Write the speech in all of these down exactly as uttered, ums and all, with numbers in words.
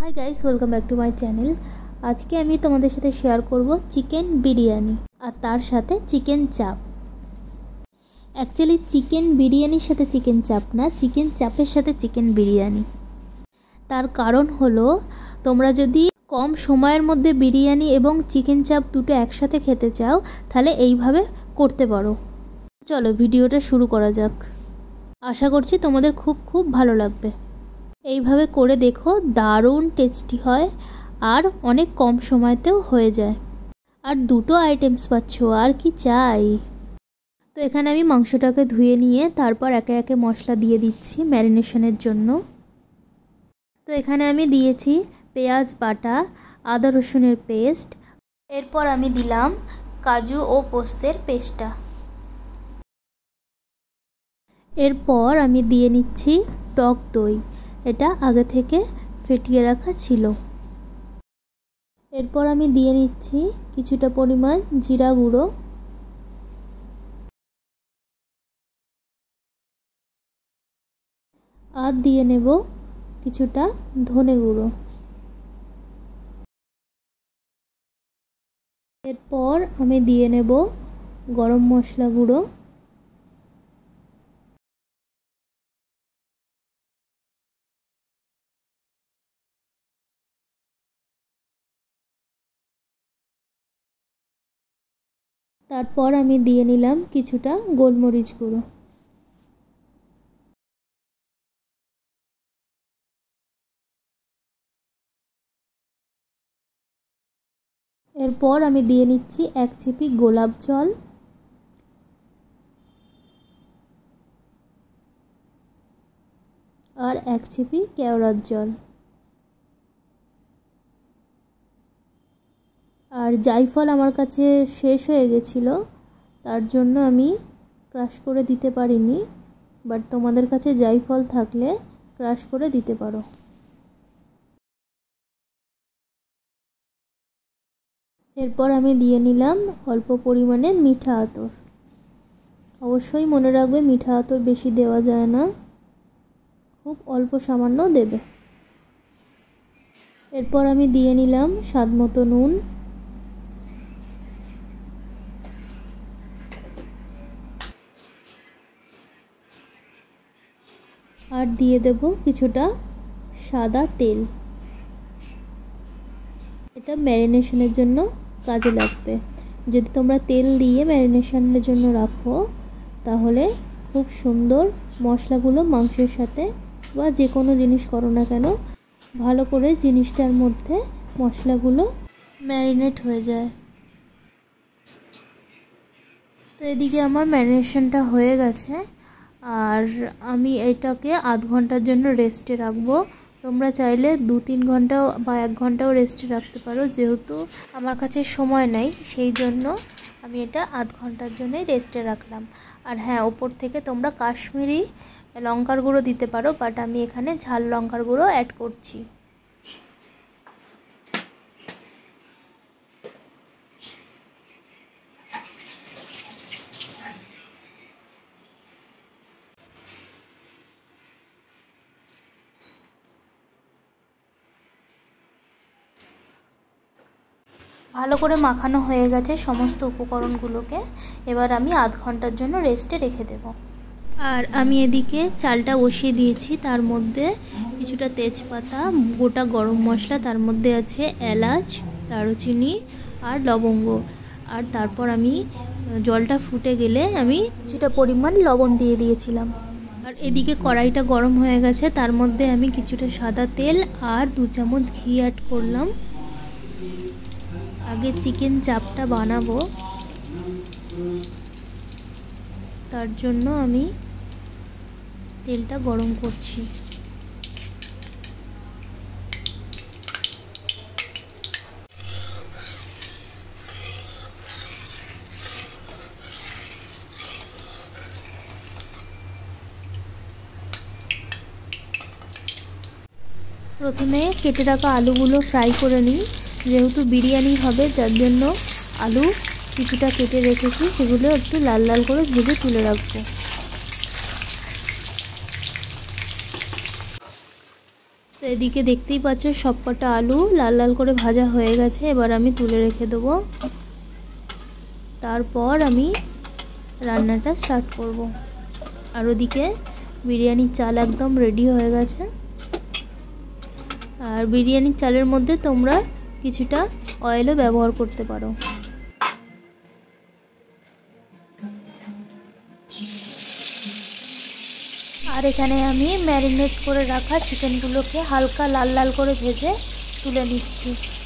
High guys welcome back to my channel. आज के आमी तोमादेर साथे शेयर करब चिकेन बिरियानी और तार साथे चिकेन चाप। एक्चुअली चिकेन बिरियानिर साथे चिकेन चाप ना, चिकेन चापेर साथे चिकेन बिरियानी। तार कारण हलो तोमरा जदि कम समयेर मध्य बिरियानी एबं चिकेन चाप दुटो एकसाथे खेते चाओ ताहले एइभाবে करते पारो। चलो भिडियोटा शुरू करा जाक। आशा करछि तोमादेर खूब खूब भालो लागबे। এইভাবে করে দেখো, দারুণ টেস্টি হয় আর অনেক কম সময়তেও হয়ে যায়। আর দুটো আইটেমস পাচ্ছো, আর কি চাই। তো এখানে আমি মাংসটাকে ধুয়ে নিয়ে তারপর একে একে মশলা দিয়ে দিচ্ছি ম্যারিনেশনের জন্য। তো এখানে আমি দিয়েছি পেঁয়াজ বাটা, আদা রসুনের পেস্ট, এরপর আমি দিলাম কাজু ও পোস্তের পেস্টটা। এরপর আমি দিয়ে নিচ্ছি টক দই, এটা আগে থেকে ফেটিয়ে রাখা ছিল। এরপর আমি দিয়ে নিচ্ছি কিছুটা পরিমাণ জিরা গুঁড়ো, আর দিয়ে নেব কিছুটা ধনে গুঁড়ো। এরপর আমি দিয়ে নেব গরম মশলা গুঁড়ো, তারপর আমি দিয়ে নিলাম কিছুটা গোলমরিচ গুঁড়ো। এরপর আমি দিয়ে নিচ্ছি এক চিপি গোলাপ জল, আর এক চিপি কেওড়ার জল, আর জায়ফল আমার কাছে শেষ হয়ে গেছিলো তার জন্য আমি ক্রাশ করে দিতে পারিনি, বাট তোমাদের কাছে জায়ফল থাকলে ক্রাশ করে দিতে পারো। এরপর আমি দিয়ে নিলাম অল্প পরিমাণে মিঠা আতর। অবশ্যই মনে রাখবে মিঠা আতর বেশি দেওয়া যায় না, খুব অল্প সামান্য দেবে। এরপর আমি দিয়ে নিলাম স্বাদ মতো নুন, আর দিয়ে দেব কিছুটা সাদা তেল। এটা ম্যারিনেশনের জন্য কাজে লাগবে। যদি তোমরা তেল দিয়ে ম্যারিনেশনের জন্য রাখো তাহলে খুব সুন্দর মশলাগুলো মাংসের সাথে বা যে কোনো জিনিস করো না কেন ভালো করে জিনিসটার মধ্যে মশলাগুলো ম্যারিনেট হয়ে যায়। তো এদিকে আমার ম্যারিনেশনটা হয়ে গেছে, আর আমি এটাকে আধ ঘন্টার জন্য রেস্টে রাখবো। তোমরা চাইলে দু তিন ঘন্টা বা এক ঘন্টাও রেস্টে রাখতে পারো, যেহেতু আমার কাছে সময় নেই সেই জন্য আমি এটা আধ ঘন্টার জন্যই রেস্টে রাখলাম। আর হ্যাঁ, ওপর থেকে তোমরা কাশ্মীরি লঙ্কার গুঁড়ো দিতে পারো, বাট আমি এখানে ঝাল লঙ্কার গুঁড়ো অ্যাড করছি। ভালো করে মাখানো হয়ে গেছে সমস্ত উপকরণগুলোকে। এবার আমি আধ ঘন্টার জন্য রেস্টে রেখে দেব। আর আমি এদিকে চালটা বসিয়ে দিয়েছি, তার মধ্যে কিছুটা তেজপাতা, গোটা গরম মশলা, তার মধ্যে আছে এলাচ, দারুচিনি আর লবঙ্গ। আর তারপর আমি জলটা ফুটে গেলে আমি কিছুটা পরিমাণ লবণ দিয়ে দিয়েছিলাম। আর এদিকে কড়াইটা গরম হয়ে গেছে, তার মধ্যে আমি কিছুটা সাদা তেল আর দু চামচ ঘি অ্যাড করলাম। আগে চিকেন চাপটা বানাবো, তার জন্য আমি তেলটা গরম করছি। প্রথমে কেটে রাখা আলুগুলো ফ্রাই করে নিই, যেহেতু বিরিয়ানি হবে যার জন্য আলু কিছুটা কেটে রেখেছি, সেগুলো একটু লাল লাল করে ভেজে তুলে রাখবো। তো এদিকে দেখতেই পাচ্ছ সবকটা আলু লাল লাল করে ভাজা হয়ে গেছে। এবার আমি তুলে রেখে দেবো। তারপর আমি রান্নাটা স্টার্ট করব। আর ওদিকে বিরিয়ানির চাল একদম রেডি হয়ে গেছে। আর বিরিয়ানির চালের মধ্যে তোমরা কিছুটা অয়েলও ব্যবহার করতে পারো। আর এখানে আমি ম্যারিনেট করে রাখা চিকেনগুলোকে হালকা লাল লাল করে ভেজে তুলে নিচ্ছি।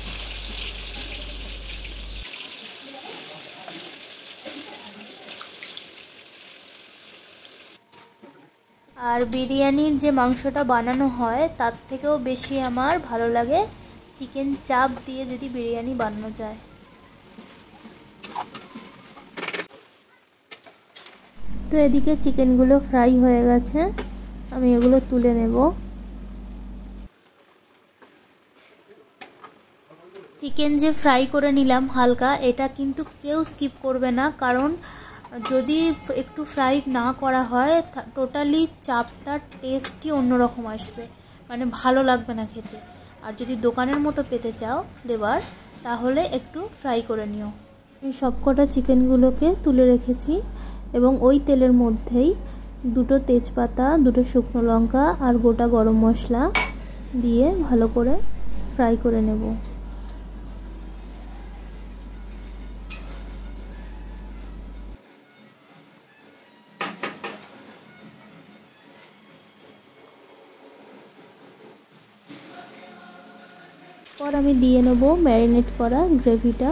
আর বিরিয়ানির যে মাংসটা বানানো হয় তার থেকেও বেশি আমার ভালো লাগে চিকেন চাপ দিয়ে যদি বিরিয়ানি বানানো যায়। তো এদিকে চিকেনগুলো ফ্রাই হয়ে গেছে, আমি এগুলো তুলে নেব। চিকেন যে ফ্রাই করে নিলাম হালকা, এটা কিন্তু কেউ স্কিপ করবে না, কারণ যদি একটু ফ্রাই না করা হয় টোটালি চাপটার টেস্টই অন্যরকম আসবে, মানে ভালো লাগবে না খেতে। আর যদি দোকানের মতো পেতে চাও ফ্লেভার, তাহলে একটু ফ্রাই করে নিও। আমি সবকটা চিকেনগুলোকে তুলে রেখেছি এবং ওই তেলের মধ্যেই দুটো তেজপাতা, দুটো শুকনো লঙ্কা আর গোটা গরম মশলা দিয়ে ভালো করে ফ্রাই করে নেব। পর আমি দিয়ে নেব ম্যারিনেট করা গ্রেভিটা।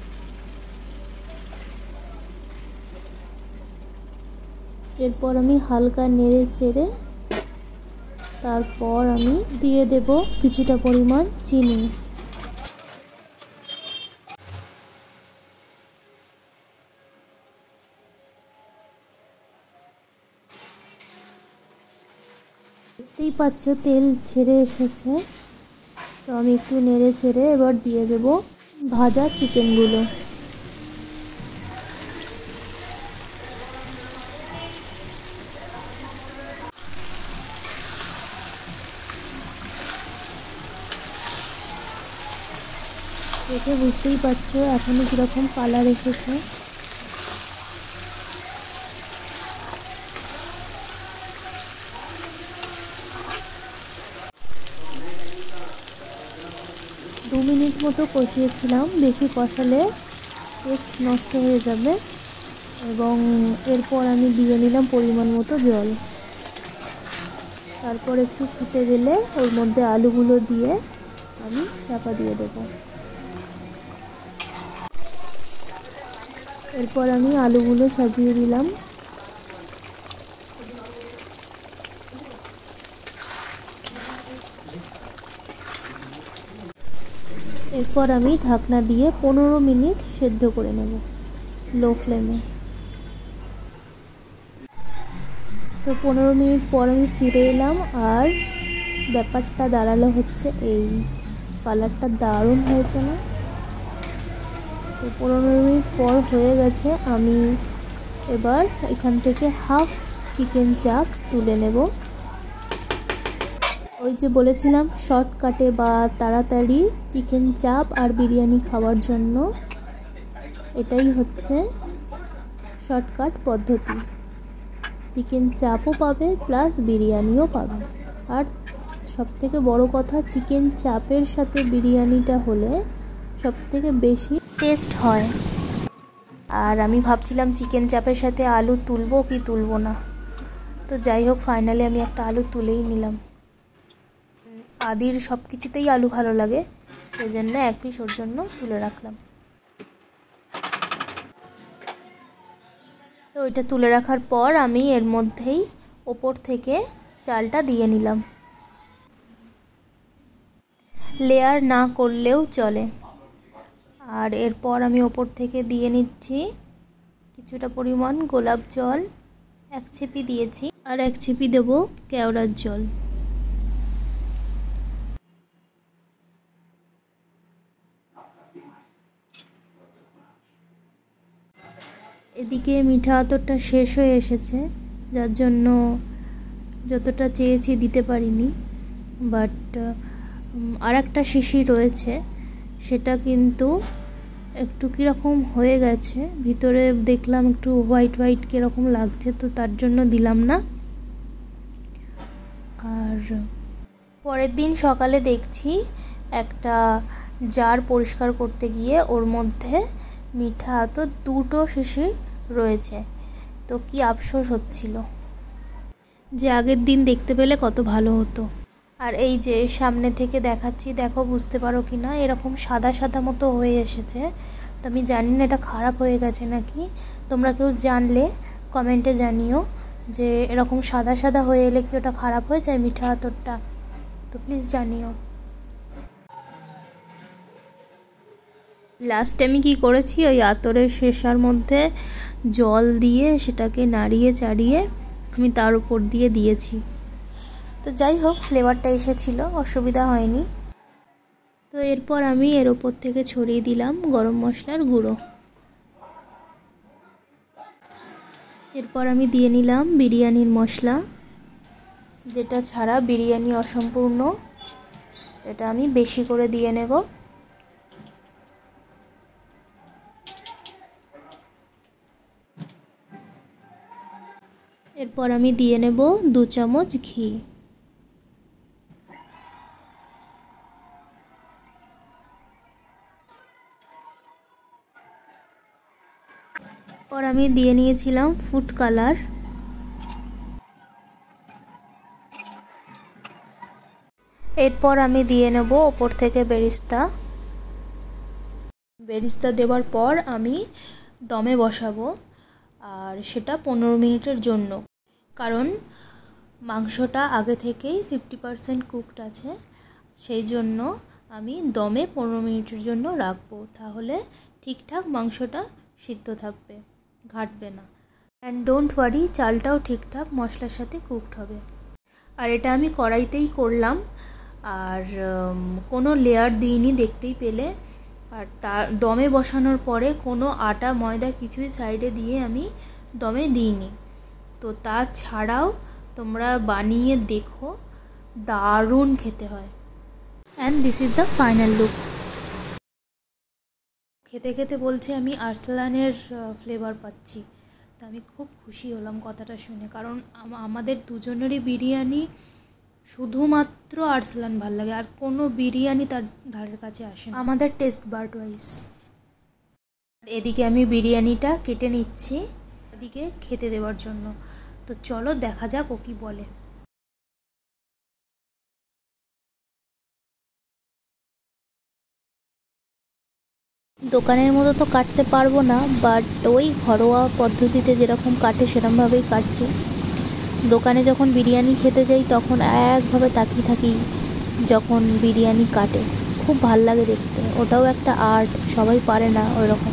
এরপর আমি হালকা নেড়ে চেড়ে তারপর আমি দিয়ে দেব কিছুটা পরিমাণ চিনি। দেখতেই পাচ্ছ তেল ছেড়ে এসেছে, তো আমি একটু নেড়ে ছেড়ে এবার দিয়ে দেব ভাজা চিকেনগুলো। দেখে বুঝতেই পারছো এখনই কীরকম কালার এসেছে। দু মিনিট মতো কষিয়েছিলাম, বেশি কষালে টেস্ট নষ্ট হয়ে যাবে। এবং এরপর আমি দিয়ে নিলাম পরিমাণ মতো জল। তারপর একটু ফুটে গেলে ওর মধ্যে আলুগুলো দিয়ে আমি চাপা দিয়ে দেবো। এরপর আমি আলুগুলো সাজিয়ে দিলাম। এরপর আমি ঢাকনা দিয়ে পনেরো মিনিট সেদ্ধ করে নেব লো ফ্লেমে। তো পনেরো মিনিট পর আমি ফিরে এলাম, আর ব্যাপারটা দাঁড়ালো হচ্ছে এই, কালারটা দারুণ হয়েছে না? তো পনেরো মিনিট পর হয়ে গেছে, আমি এবার এখান থেকে হাফ চিকেন চাপ তুলে নেব। ওই যে বলেছিলাম শর্টকাটে বা তাড়াতাড়ি চিকেন চাপ আর বিরিয়ানি খাওয়ার জন্য এটাই হচ্ছে শর্টকাট পদ্ধতি। চিকেন চাপও পাবে প্লাস বিরিয়ানিও পাবে। আর সবথেকে বড় কথা, চিকেন চাপের সাথে বিরিয়ানিটা হলে সবথেকে বেশি টেস্ট হয়। আর আমি ভাবছিলাম চিকেন চাপের সাথে আলু তুলবো কি তুলবো না, তো যাই হোক ফাইনালি আমি একটা আলু তুলেই নিলাম। আদির সব কিছুতেই আলু ভালো লাগে, সেই জন্য এক পিস ওর জন্য তুলে রাখলাম। তো ওইটা তুলে রাখার পর আমি এর মধ্যেই ওপর থেকে চালটা দিয়ে নিলাম। লেয়ার না করলেও চলে। আর এরপর আমি ওপর থেকে দিয়ে নিচ্ছি কিছুটা পরিমাণ গোলাপ জল, এক ছিপি দিয়েছি, আর এক ছিপি দেবো কেওড়ার জল। এদিকে মিঠা আতরটা শেষ হয়ে এসেছে, যার জন্য যতটা চেয়েছি দিতে পারিনি। বাট আর একটা শিশি রয়েছে, সেটা কিন্তু একটু কীরকম হয়ে গেছে, ভিতরে দেখলাম একটু হোয়াইট হোয়াইট কীরকম লাগছে, তো তার জন্য দিলাম না। আর পরের দিন সকালে দেখছি একটা জার পরিষ্কার করতে গিয়ে ওর মধ্যে মিঠা তো দুটো শিশি রয়েছে। তো কি আফসোস হচ্ছিল যে আগের দিন দেখতে পেলে কত ভালো হতো। আর এই যে সামনে থেকে দেখাচ্ছি, দেখো বুঝতে পারো কি না, এরকম সাদা সাদা মতো হয়ে এসেছে। তো আমি জানি না এটা খারাপ হয়ে গেছে নাকি, তোমরা কেউ জানলে কমেন্টে জানিও যে এরকম সাদা সাদা হয়ে এলে কি ওটা খারাপ হয়ে যায় মিঠা আতরটা, তো প্লিজ জানিও। লাস্টে আমি কি করেছি, ওই আতরের শেষার মধ্যে জল দিয়ে সেটাকে নাড়িয়ে চাড়িয়ে আমি তার উপর দিয়ে দিয়েছি। তো যাই হোক, ফ্লেভারটা এসেছিলো, অসুবিধা হয়নি। তো এরপর আমি এর ওপর থেকে ছড়িয়ে দিলাম গরম মশলার গুঁড়ো। এরপর আমি দিয়ে নিলাম বিরিয়ানির মশলা, যেটা ছাড়া বিরিয়ানি অসম্পূর্ণ, এটা আমি বেশি করে দিয়ে নেব। এরপর আমি দিয়ে নেব দু চামচ ঘি। এরপর আমি দিয়ে নিয়েছিলাম ফুড কালার। এরপর আমি দিয়ে নেব ওপর থেকে বেরিস্তা। বেরিস্তা দেওয়ার পর আমি দমে বসাবো, আর সেটা পনেরো মিনিটের জন্য, কারণ মাংসটা আগে থেকেই ফিফটি পারসেন্ট কুকড আছে, সেই জন্য আমি দমে পনেরো মিনিটের জন্য রাখবো, তাহলে ঠিকঠাক মাংসটা সিদ্ধ থাকবে, ঘাটবে না। অ্যান্ড ডোন্ট ওয়ারি, চালটাও ঠিকঠাক মশলার সাথে কুকড হবে। আর এটা আমি কড়াইতেই করলাম, আর কোনো লেয়ার দিইনি, দেখতেই পেলে। আর তার দমে বসানোর পরে কোনো আটা ময়দা কিছুই সাইডে দিয়ে আমি দমে দিইনি। তো তাছাড়াও তোমরা বানিয়ে দেখো, দারুণ খেতে হয়। And this is the final look. খেতে খেতে বলছি আমি আরসালানের ফ্লেভার পাচ্ছি, তো আমি খুব খুশি হলাম কথাটা শুনে, কারণ আমাদের দুজনেরই বিরিয়ানি শুধুমাত্র আরসালান ভাল লাগে, আর কোনো বিরিয়ানি তার ধারের কাছে আসে না আমাদের টেস্ট বার্ড ওয়াইজ। এদিকে আমি বিরিয়ানিটা কেটে নিচ্ছি এদিকে খেতে দেওয়ার জন্য, তো চলো দেখা যাক ও কি বলে। দোকানের মতো তো কাটতে পারবো না, বাট ওই ঘরোয়া পদ্ধতিতে যেরকম কাটে সেরকমভাবেই কাটছি। দোকানে যখন বিরিয়ানি খেতে যাই তখন একভাবে তাকিয়ে থাকি যখন বিরিয়ানি কাটে, খুব ভাল লাগে দেখতে, ওটাও একটা আর্ট, সবাই পারে না ওই রকম।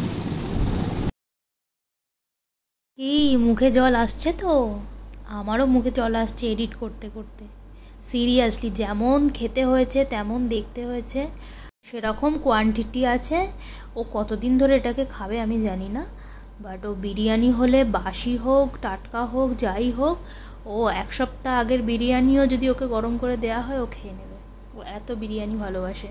কি মুখে জল আসছে? তো আমারও মুখে জল আসছে এডিট করতে করতে। সিরিয়াসলি, যেমন খেতে হয়েছে তেমন দেখতে হয়েছে, সেরকম কোয়ান্টিটি আছে। ও কতদিন ধরে এটাকে খাবে আমি জানি না, বাট ও বিরিয়ানি হলে বাসি হোক টাটকা হোক যাই হোক, ও এক সপ্তাহ আগের বিরিয়ানিও যদি ওকে গরম করে দেওয়া হয় ও খেয়ে নেবে, ও এত বিরিয়ানি ভালোবাসে।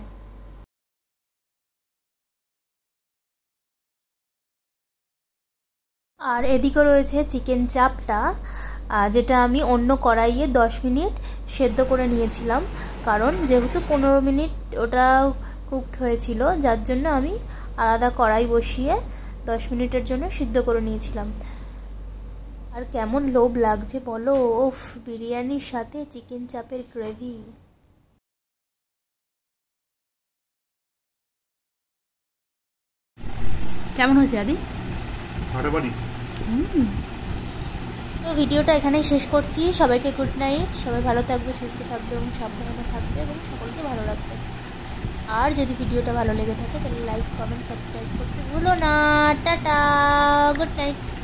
আর এদিকে রয়েছে চিকেন চাপটা, যেটা আমি অন্য কড়াইয়ে দশ মিনিট সেদ্ধ করে নিয়েছিলাম, কারণ যেহেতু পনেরো মিনিট ওটা কুকড হয়েছিল, যার জন্য আমি আলাদা কড়াই বসিয়ে দশ মিনিটের জন্য সিদ্ধ করে নিয়েছিলাম। আর কেমন লোভ লাগছে বলো, ওফ, বিরিয়ানির সাথে চিকেন চাপের গ্রেভি। কেমন হয়েছে আদি? তো ভিডিওটা এখানেই শেষ করছি। সবাইকে গুড নাইট, সবাই ভালো থাকবে, সুস্থ থাকবে এবং সাবধানে থাকবে এবং সকলকে ভালো রাখবে। আর যদি ভিডিওটা ভালো লেগে থাকে তাহলে লাইক কমেন্ট সাবস্ক্রাইব করতে ভুলো না। Tata, good night.